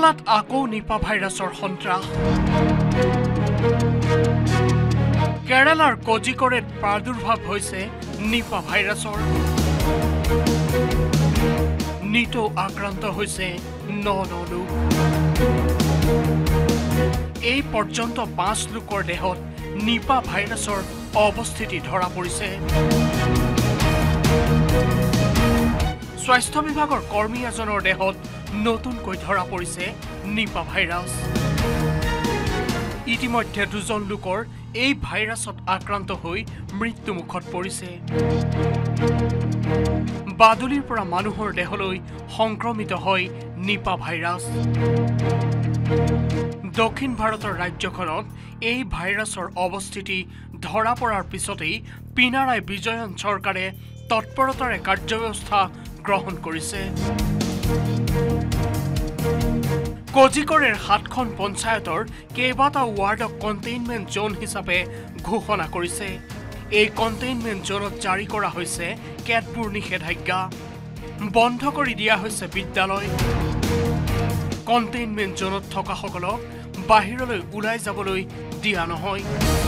কেৰালাত আকৌ নিপা ভাইৰাছৰ সন্ত্ৰাস কেৰালাৰ কোজিকোড়েত প্ৰাদুৰ্ভাৱ হৈছে নিপা ভাইৰাছৰ নিটো আক্ৰান্ত হৈছে ৯ লোক এই পৰ্যন্ত ৫ লোকৰ দেহত নিপা ভাইৰাছৰ অৱস্থিতি ধৰা পৰিছে স্বাস্থ্য বিভাগৰ কৰ্মী এজনৰ দেহত নতুনকৈ ধৰা পৰিছে নিপা ভাইৰাছ ইতিমধ্যে ২জন লোকৰ এই ভাইৰাছত আক্ৰান্ত হৈ মৃত্যুমুখত পৰিছে বাদুলিৰ পৰা মানুহৰ দেহলৈ সংক্ৰমিত হয় নিপা ভাইৰাছ দক্ষিণ ভাৰতৰ ৰাজ্যখনত এই ভাইৰাছৰ অৱস্থিতি ধৰা পৰাৰ পিছতেই পিনাৰায় বিজয়ন চৰকাৰে তৎপৰতাৰে কাৰ্যব্যৱস্থা গ্ৰহণ কৰিছে কোজিকোড়েৰ ৭খন পঞ্চায়তৰ কেইবাটাও ৱাৰ্ডক কণ্টেইনমেণ্ট জোন হিচাপে ঘোষণা কৰিছে এই কণ্টেইনমেণ্ট জোনত জাৰি কৰা হৈছে কেতবোৰ নিষেধাজ্ঞা বন্ধ কৰি দিয়া হৈছে বিদ্যালয় কণ্টেইনমেণ্ট জোনত থকাসকলক বাহিৰলৈ ওলাই যাবলৈ দিয়া নহয়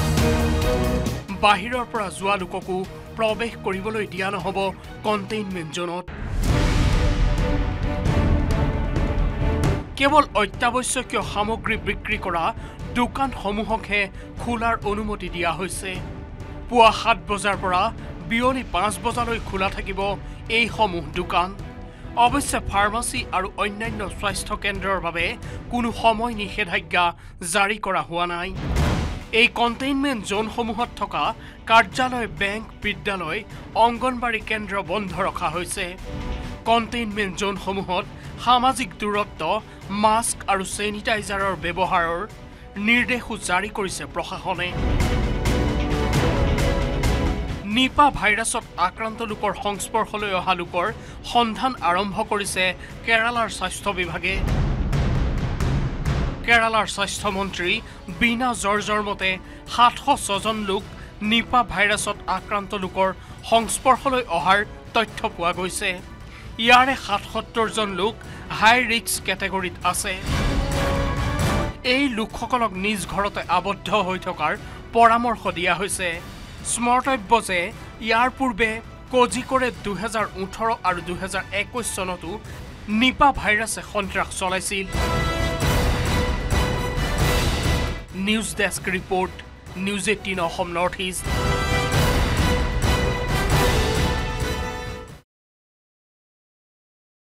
বাহিৰৰ পৰা যোৱা লোককো প্ৰৱেশ কৰিবলৈ দিয়া নহব কণ্টেইনমেণ্ট জোনত কেৱল অত্যাৱশ্যকীয় সামগ্ৰী বিক্ৰী কৰা দোকানসমূহকহে খোলাৰ অনুমতি দিয়া হৈছে পুৱা ৭ বজাৰ পৰা বিয়লি ৫ বজালৈ খোলা থাকিব এইসমূহ দোকান অৱশ্যে ফাৰ্মাচী আৰু অন্যান্য স্বাস্থ্য কেন্দ্ৰৰ বাবে কোনো সময় নিষেধাজ্ঞা জাৰি কৰা হোৱা নাই এই কণ্টেইনমেণ্ট জোনসমূহত থকা কাৰ্যালয় বেংক বিদ্যালয় অংগনবাড়ী কেন্দ্ৰ বন্ধ ৰখা হৈছে কণ্টেইনমেণ্ট জোনসমূহত সামাজিক দূৰত্ব মাস্ক আৰু চেনিটাইজাৰৰ ব্যৱহাৰৰ নিৰ্দেশো জাৰি কৰিছে প্ৰশাসনে নিপা ভাইৰাছত আক্ৰান্ত লোকৰ সংস্পৰ্শলৈ অহা লোকৰ সন্ধান আৰম্ভ কৰিছে কেৰালাৰ স্বাস্থ্য বিভাগে কেৰালাৰ স্বাস্থ্য মন্ত্ৰী বিনা জৰ্জৰ মতে ৭০৬জন লোক নিপা ভাইৰাছত আক্ৰান্ত লোকৰ সংস্পৰ্শলৈ অহাৰ তথ্য পোৱা গৈছে ইয়াৰে ৭৭জন লোক হাই ৰিস্ক কেটেগৰীত আছে এই লোকসকলক নিজ ঘৰতে আবদ্ধ হৈ থকাৰ পৰামৰ্শ দিয়া হৈছে স্মৰ্তব্য যে ইয়াৰ পূৰ্বে কোজিকোড়ে ২০১৮ আৰু ২০২১ চনতো নিপা ভাইৰাছে সন্ত্ৰাস চলাইছিল news desk report News18 Assam Northeast